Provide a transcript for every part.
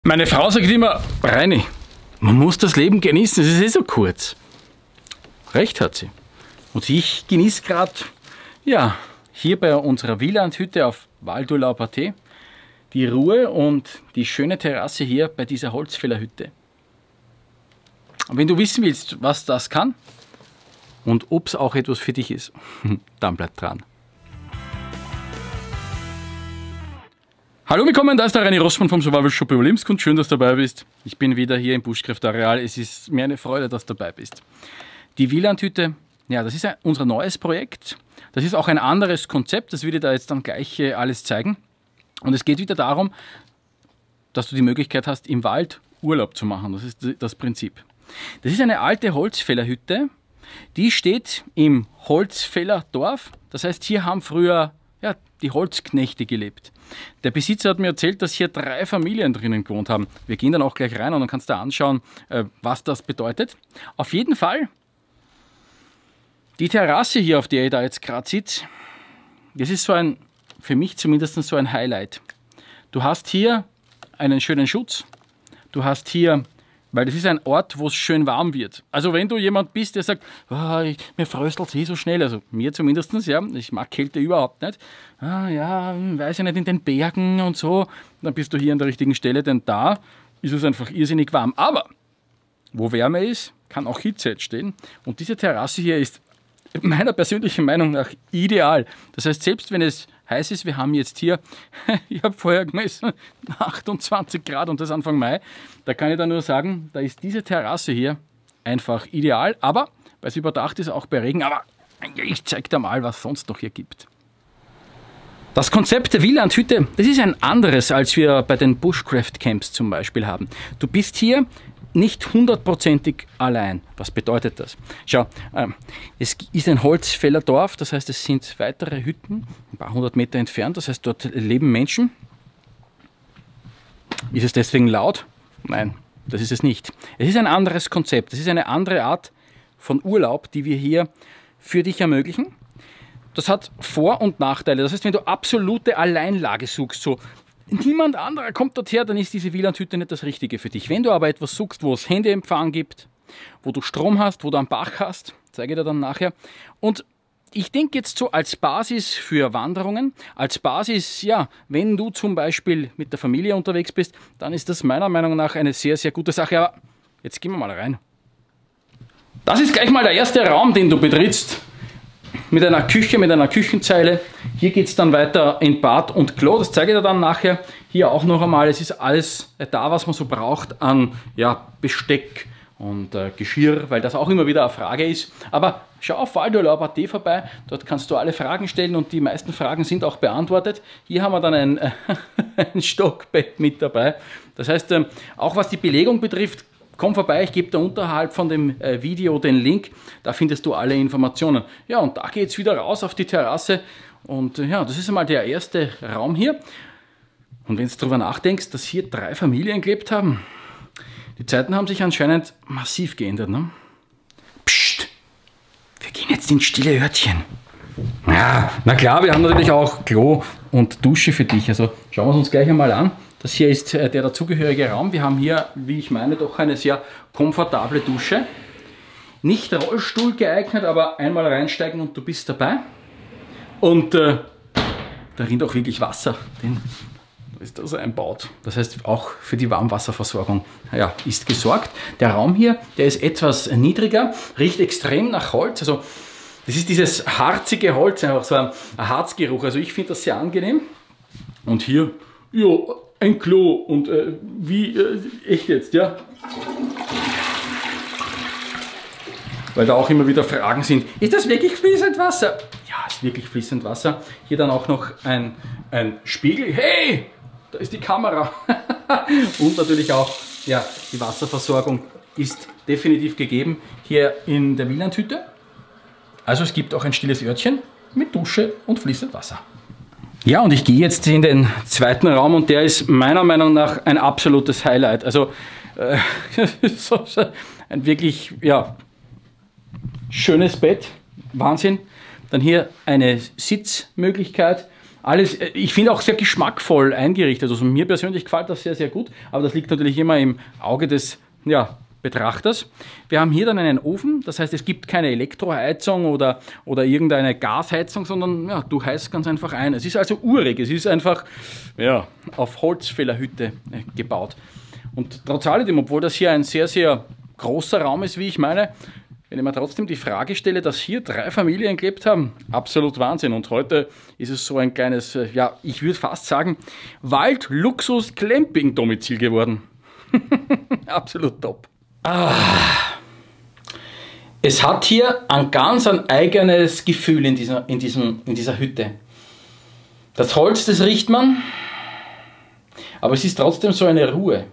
Meine Frau sagt immer, Reini, man muss das Leben genießen, es ist eh so kurz. Recht hat sie. Und ich genieße gerade, ja, hier bei unserer Wielandhütte auf Waldurlaub.at die Ruhe und die schöne Terrasse hier bei dieser Holzfällerhütte. Und wenn du wissen willst, was das kann und ob es auch etwas für dich ist, dann bleib dran. Hallo, willkommen, da ist der Reini Rossmann vom Survival Shop Überlebenskunst. Schön, dass du dabei bist. Ich bin wieder hier im Buschkräfte-Areal. Es ist mir eine Freude, dass du dabei bist. Die Wielandhütte, ja, das ist unser neues Projekt. Das ist auch ein anderes Konzept, das will ich da jetzt dann gleich alles zeigen. Und es geht wieder darum, dass du die Möglichkeit hast, im Wald Urlaub zu machen. Das ist das Prinzip. Das ist eine alte Holzfällerhütte, die steht im Holzfällerdorf. Das heißt, hier haben früher die Holzknechte gelebt. Der Besitzer hat mir erzählt, dass hier 3 Familien drinnen gewohnt haben. Wir gehen dann auch gleich rein und dann kannst du anschauen, was das bedeutet. Auf jeden Fall, die Terrasse hier, auf der ich da jetzt gerade sitze, das ist so ein, für mich zumindest so ein Highlight. Du hast hier einen schönen Schutz. Du hast hier, weil das ist ein Ort, wo es schön warm wird. Also wenn du jemand bist, der sagt, mir fröstelt es eh so schnell, also mir zumindest, ja, ich mag Kälte überhaupt nicht. Ja, weiß ich nicht, in den Bergen und so, dann bist du hier an der richtigen Stelle, denn da ist es einfach irrsinnig warm. Aber wo Wärme ist, kann auch Hitze entstehen. Und diese Terrasse hier ist meiner persönlichen Meinung nach ideal. Das heißt, selbst wenn es heiß ist, wir haben jetzt hier, ich habe vorher gemessen, 28 Grad und das Anfang Mai, da kann ich dann nur sagen, da ist diese Terrasse hier einfach ideal, aber weil es überdacht ist, auch bei Regen, aber ich zeige dir mal, was es sonst noch hier gibt. Das Konzept der Wielandhütte, das ist ein anderes, als wir bei den Bushcraft Camps zum Beispiel haben. Du bist hier nicht hundertprozentig allein. Was bedeutet das? Schau, es ist ein Holzfällerdorf, das heißt, es sind weitere Hütten, ein paar hundert Meter entfernt, das heißt, dort leben Menschen. Ist es deswegen laut? Nein, das ist es nicht. Es ist ein anderes Konzept, es ist eine andere Art von Urlaub, die wir hier für dich ermöglichen. Das hat Vor- und Nachteile. Das heißt, wenn du absolute Alleinlage suchst, so niemand anderer kommt dorthin, dann ist diese Wielandhütte nicht das Richtige für dich. Wenn du aber etwas suchst, wo es Handyempfang gibt, wo du Strom hast, wo du einen Bach hast, zeige ich dir dann nachher. Und ich denke jetzt so als Basis für Wanderungen, als Basis, ja, wenn du zum Beispiel mit der Familie unterwegs bist, dann ist das meiner Meinung nach eine sehr, sehr gute Sache. Aber jetzt gehen wir mal rein. Das ist gleich mal der erste Raum, den du betrittst. Mit einer Küche, mit einer Küchenzeile. Hier geht es dann weiter in Bad und Klo, das zeige ich dir dann nachher. Hier auch noch einmal, es ist alles da, was man so braucht an Besteck und Geschirr, weil das auch immer wieder eine Frage ist. Aber schau auf Waldurlaub.at vorbei, dort kannst du alle Fragen stellen und die meisten Fragen sind auch beantwortet. Hier haben wir dann ein Stockbett mit dabei. Das heißt, auch was die Belegung betrifft, komm vorbei, ich gebe dir unterhalb von dem Video den Link, da findest du alle Informationen. Ja, und da geht es wieder raus auf die Terrasse und ja, das ist einmal der erste Raum hier. Und wenn du darüber nachdenkst, dass hier 3 Familien gelebt haben, die Zeiten haben sich anscheinend massiv geändert. Ne? Psst, wir gehen jetzt ins stille Örtchen. Ja, na klar, wir haben natürlich auch Klo und Dusche für dich, also schauen wir es uns gleich einmal an. Das hier ist der dazugehörige Raum. Wir haben hier, wie ich meine, doch eine sehr komfortable Dusche. Nicht Rollstuhl geeignet, aber einmal reinsteigen und du bist dabei. Und da rinnt auch wirklich Wasser, denn da ist das einbaut. Das heißt, auch für die Warmwasserversorgung ist gesorgt. Der Raum hier, der ist etwas niedriger, riecht extrem nach Holz. Also das ist dieses harzige Holz, einfach so ein Harzgeruch. Also ich finde das sehr angenehm. Und hier, ja, ein Klo und echt jetzt, ja? Weil da auch immer wieder Fragen sind, ist das wirklich fließend Wasser? Ja, es ist wirklich fließend Wasser. Hier dann auch noch ein Spiegel. Hey, da ist die Kamera. Und natürlich auch, ja, die Wasserversorgung ist definitiv gegeben hier in der Wielandhütte. Also es gibt auch ein stilles Örtchen mit Dusche und fließend Wasser. Ja, und ich gehe jetzt in den zweiten Raum und der ist meiner Meinung nach ein absolutes Highlight. Also ein wirklich schönes Bett, Wahnsinn. Dann hier eine Sitzmöglichkeit alles, ich finde auch sehr geschmackvoll eingerichtet. Also mir persönlich gefällt das sehr, sehr gut, aber das liegt natürlich immer im Auge des Betrachters. Wir haben hier dann einen Ofen, das heißt, es gibt keine Elektroheizung oder irgendeine Gasheizung, sondern ja, du heizt ganz einfach ein. Es ist also urig, es ist einfach auf Holzfällerhütte gebaut. Und trotz alledem, obwohl das hier ein sehr, sehr großer Raum ist, wie ich meine, wenn ich mir trotzdem die Frage stelle, dass hier 3 Familien gelebt haben, absolut Wahnsinn. Und heute ist es so ein kleines, ich würde fast sagen, Wald-Luxus-Clamping-Domizil geworden. Absolut top. Es hat hier ein ganz eigenes Gefühl in dieser Hütte. Das Holz, das riecht man, aber es ist trotzdem so eine Ruhe.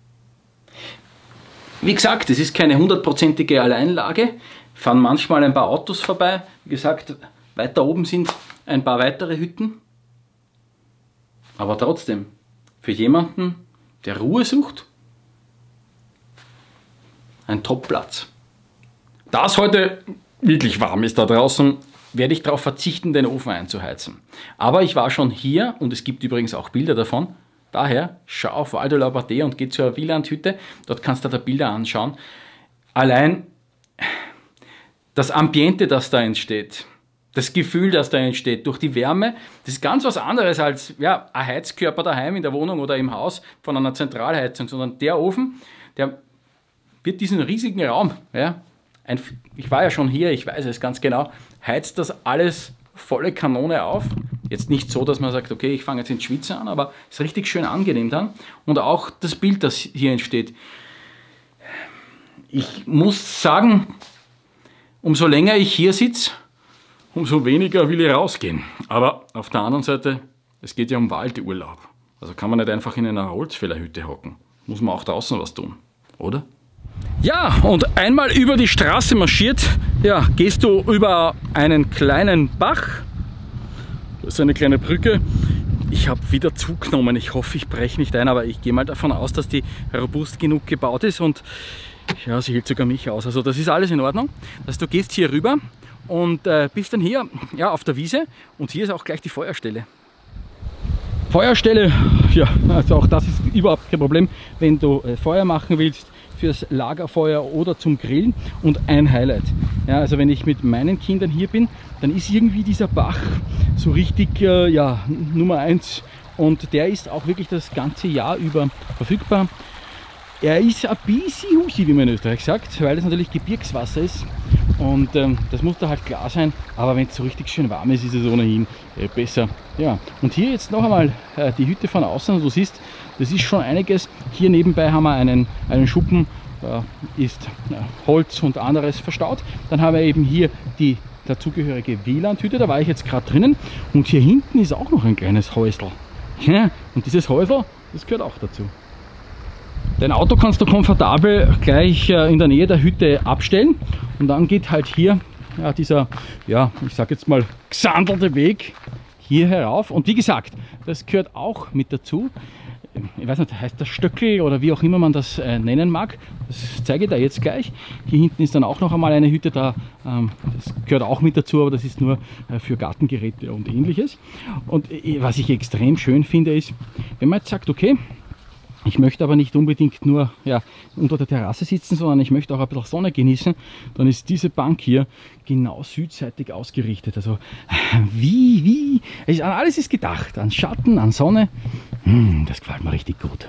Wie gesagt, es ist keine 100%ige Alleinlage, fahren manchmal ein paar Autos vorbei. Wie gesagt, weiter oben sind ein paar weitere Hütten. Aber trotzdem, für jemanden, der Ruhe sucht, ein Top-Platz. Da es heute wirklich warm ist da draußen, werde ich darauf verzichten, den Ofen einzuheizen. Aber ich war schon hier und es gibt übrigens auch Bilder davon. Daher schau auf Val de la Bardée und geh zur Wielandhütte. Dort kannst du dir Bilder anschauen. Allein das Ambiente, das da entsteht, das Gefühl, das da entsteht durch die Wärme, das ist ganz was anderes als ein Heizkörper daheim in der Wohnung oder im Haus von einer Zentralheizung, sondern der Ofen, der wird diesen riesigen Raum, ich war ja schon hier, ich weiß es ganz genau, heizt das alles volle Kanone auf. Jetzt nicht so, dass man sagt, okay, ich fange jetzt ins Schwitzen an, aber es ist richtig schön angenehm dann. Und auch das Bild, das hier entsteht. Ich muss sagen, umso länger ich hier sitze, umso weniger will ich rausgehen. Aber auf der anderen Seite, es geht ja um Waldurlaub. Also kann man nicht einfach in einer Holzfällerhütte hocken. Muss man auch draußen was tun, oder? Ja, und einmal über die Straße marschiert, gehst du über einen kleinen Bach. Das ist eine kleine Brücke. Ich habe wieder zugenommen. Ich hoffe, ich breche nicht ein, aber ich gehe mal davon aus, dass die robust genug gebaut ist und sie hält sogar mich aus. Also das ist alles in Ordnung. Also du gehst hier rüber und bist dann hier auf der Wiese und hier ist auch gleich die Feuerstelle. Feuerstelle, also auch das ist überhaupt kein Problem, wenn du Feuer machen willst. Fürs Lagerfeuer oder zum Grillen und ein Highlight. Also wenn ich mit meinen Kindern hier bin, dann ist irgendwie dieser Bach so richtig Nummer 1 und der ist auch wirklich das ganze Jahr über verfügbar. Er ist ein bisschen husi, wie man in Österreich sagt, weil es natürlich Gebirgswasser ist und das muss da halt klar sein, aber wenn es so richtig schön warm ist, ist es ohnehin besser. Ja, und hier jetzt noch einmal die Hütte von außen, du siehst, das ist schon einiges. Hier nebenbei haben wir einen Schuppen, da ist Holz und anderes verstaut. Dann haben wir eben hier die dazugehörige Wielandhütte, da war ich jetzt gerade drinnen. Und hier hinten ist auch noch ein kleines Häusl. Ja, und dieses Häusl, das gehört auch dazu. Dein Auto kannst du komfortabel gleich in der Nähe der Hütte abstellen. Und dann geht halt hier dieser, ich sag jetzt mal, gesandelte Weg hier herauf. Und wie gesagt, das gehört auch mit dazu. Ich weiß nicht, heißt das Stöckel oder wie auch immer man das nennen mag. Das zeige ich da jetzt gleich. Hier hinten ist dann auch noch einmal eine Hütte da. Das gehört auch mit dazu, aber das ist nur für Gartengeräte und ähnliches. Und was ich extrem schön finde ist, wenn man jetzt sagt, okay, ich möchte aber nicht unbedingt nur unter der Terrasse sitzen, sondern ich möchte auch ein bisschen Sonne genießen, dann ist diese Bank hier genau südseitig ausgerichtet. Also alles ist gedacht, an Schatten, an Sonne. Das gefällt mir richtig gut.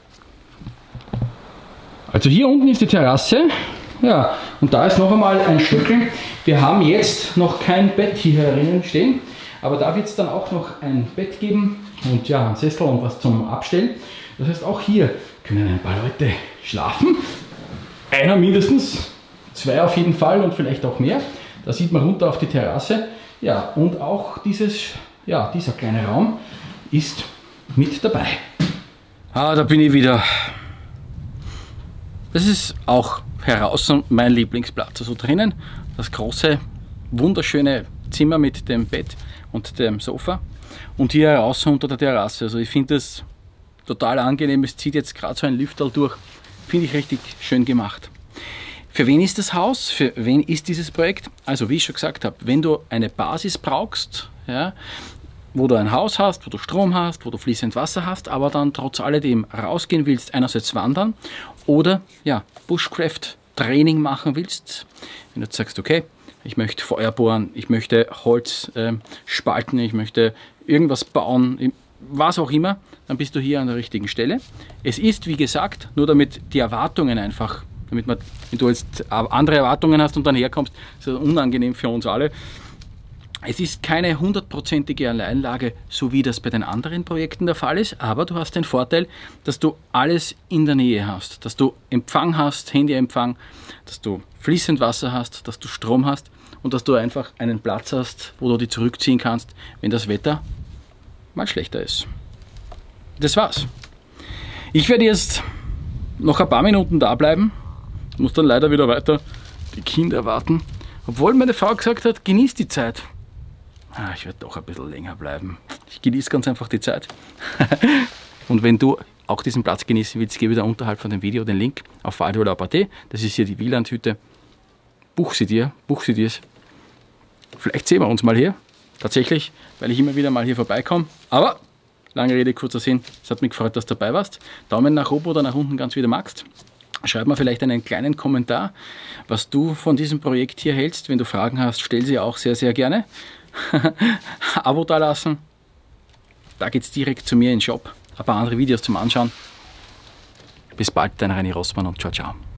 Also hier unten ist die Terrasse. Ja, und da ist noch einmal ein Stöckel. Wir haben jetzt noch kein Bett hier herinnen stehen, aber da wird es dann auch noch ein Bett geben und ein Sessel und was zum Abstellen. Das heißt, auch hier können ein paar Leute schlafen. Einer mindestens, 2 auf jeden Fall und vielleicht auch mehr. Da sieht man runter auf die Terrasse. Ja, und auch dieser kleine Raum ist mit dabei. Da bin ich wieder. Das ist auch heraus mein Lieblingsplatz. Also drinnen das große, wunderschöne Zimmer mit dem Bett und dem Sofa. Und hier heraus unter der Terrasse. Also ich finde das total angenehm. Es zieht jetzt gerade so ein Lüfterl durch. Finde ich richtig schön gemacht. Für wen ist das Haus? Für wen ist dieses Projekt? Also wie ich schon gesagt habe, wenn du eine Basis brauchst, wo du ein Haus hast, wo du Strom hast, wo du fließend Wasser hast, aber dann trotz alledem rausgehen willst, einerseits wandern oder ja, Bushcraft-Training machen willst. Wenn du sagst, okay, ich möchte Feuer bohren, ich möchte Holz spalten, ich möchte irgendwas bauen, was auch immer, dann bist du hier an der richtigen Stelle. Es ist, wie gesagt, nur damit die Erwartungen einfach, wenn du jetzt andere Erwartungen hast und dann herkommst, ist das unangenehm für uns alle. Es ist keine hundertprozentige Alleinlage, so wie das bei den anderen Projekten der Fall ist, aber du hast den Vorteil, dass du alles in der Nähe hast, dass du Empfang hast, Handyempfang, dass du fließend Wasser hast, dass du Strom hast und dass du einfach einen Platz hast, wo du dich zurückziehen kannst, wenn das Wetter mal schlechter ist. Das war's. Ich werde jetzt noch ein paar Minuten da bleiben, muss dann leider wieder weiter die Kinder warten, obwohl meine Frau gesagt hat, genieß die Zeit. Ich werde doch ein bisschen länger bleiben. Ich genieße ganz einfach die Zeit. Und wenn du auch diesen Platz genießen willst, gebe dir unterhalb von dem Video den Link auf Waldurlaub.at. Das ist hier die Wielandhütte. Buch sie dir. Vielleicht sehen wir uns mal hier. Tatsächlich, weil ich immer wieder mal hier vorbeikomme. Aber, lange Rede, kurzer Sinn. Es hat mich gefreut, dass du dabei warst. Daumen nach oben oder nach unten, ganz wie du magst. Schreib mir vielleicht einen kleinen Kommentar, was du von diesem Projekt hier hältst. Wenn du Fragen hast, stell sie auch sehr, sehr gerne. Abo da lassen. Da geht es direkt zu mir in den Shop. Ein paar andere Videos zum Anschauen. Bis bald, dein Reini Rossmann und ciao, ciao.